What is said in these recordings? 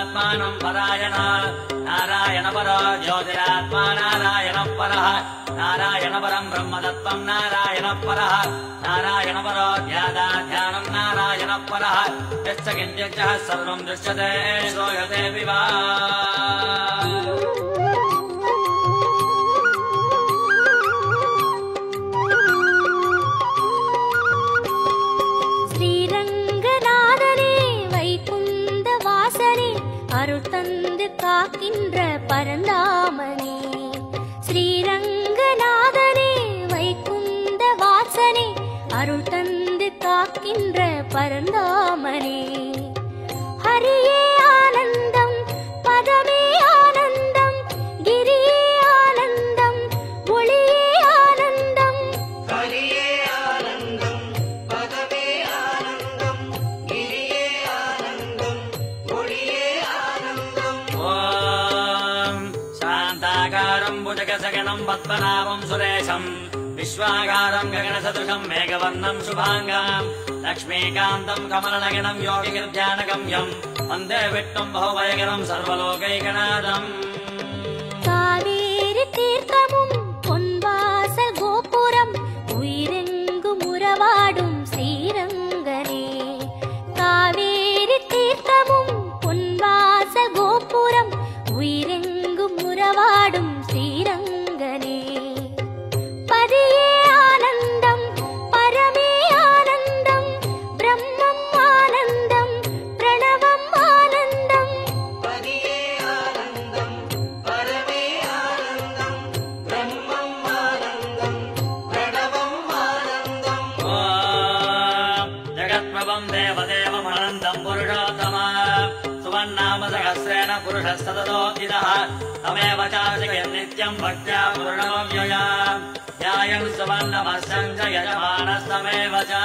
परमात्मानं परायण नारायण परो ज्योतिरात्मा नारायण परः नारायण परं ब्रह्मतत्त्वं नारायण परः नारायण परो ध्यानं नारायण परः यश्च किञ्चित् सर्वं दृश्यते श्रूयते विवा அருள்தந்து காக்கின்ற பரந்தாமனே ஸ்ரீரங்கநாதனே வைகுந்த வாசனே அருள்தந்து காக்கின்ற பரந்தாமனே ஹரியே ஆனந்தம் பதமே ஆனந்தம் கிரியே ஆனந்தம் ஒளியே ஆனந்தம் ஹரியே ஆனந்தம் பதமே ஆனந்தம் கிரியே ஆனந்தம் ஒளியே शान्ताकारं भुजगसगणं पद्मनाभं सुरेशं विश्वाकारं गगनसदृशं मेघवर्णं शुभाङ्गं लक्ष्मीकान्तं कमलनयनं योगिगिर्ध्यानगम्यं वन्दे विष्णुं बहुभयकरं सर्वलोकैकनाथम् காவேரி தீர்த்தமும் பொன்வாசல் கோபுரம் உயிரெங்கும் உறவாடும் ஸ்ரீரங்கனே காவேரி தீர்த்தமும் பொன்வாசல் கோபுரம் உயிரெங்கும் உறவாடும் ஸ்ரீரங்கனே பதியே ஆனந்தம் பரமே ஆனந்தம் பிரம்மம் ஆனந்தம் பிரணவம் ஆனந்தம் பதியே ஆனந்தம் பரமே ஆனந்தம் பிரம்மம் ஆனந்தம் பிரணவம் ஆனந்தம் जगत्प्रभं देवदेवमनन्तं पुरुषोत्तमा सुवन्नाम सहस्रेण पुरुषस्तततोऽधितः तमेव चार्चयन् नित्यं भक्त्या पूर्णमव्यया ध्यायन् सुवन्नमस्यं च यजमानस्तमेव च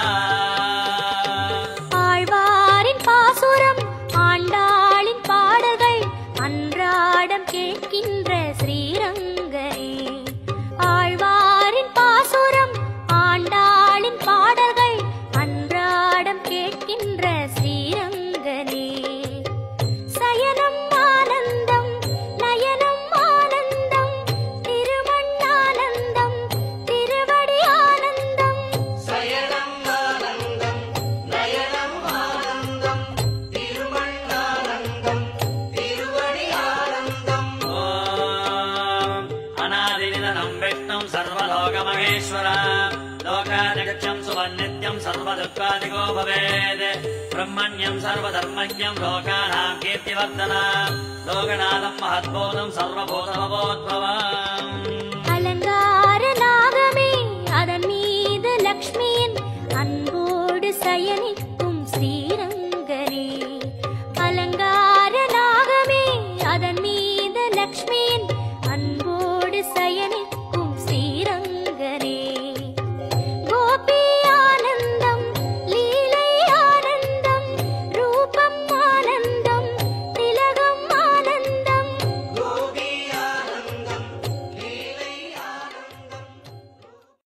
ஆழ்வாரின் பாசுரம் ஆண்டாளின் பாடல்கள் அன்றாடம் கேட்கின்ற ஸ்ரீரங்கனே ஆழ்வாரின் பாசுரம் ஆண்டாளின் பாடல்கள் அன்றாடம் கேட்கின்ற ஸ்ரீரங்கனே சயனம் ஆனந்தம் நயனம் ஆனந்தம் திருமண்ணானந்தம் திருவடி ஆனந்தம் சயனம் ஆனந்தம் நயனம் ஆனந்தம் திருமண்ணானந்தம் திருவடி ஆனந்தம் अनादिनिधनं विष्णुं सर्वलोकमहेश्वर लोकादिगच्छं सुवन्नित्यं सर्वदुःखादिको भवेत् ब्रह्मण्यं सर्वधर्मज्ञं लोकानां कीर्तिवर्धना लोकनाथं महद्भूतं सर्वभूतमभूद्भवम् அலங்கார நாகமே அதன் மீது லக்ஷ்மியின் அன்போடு சயனிக்க